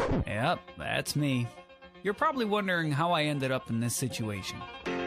Yep, that's me. You're probably wondering how I ended up in this situation.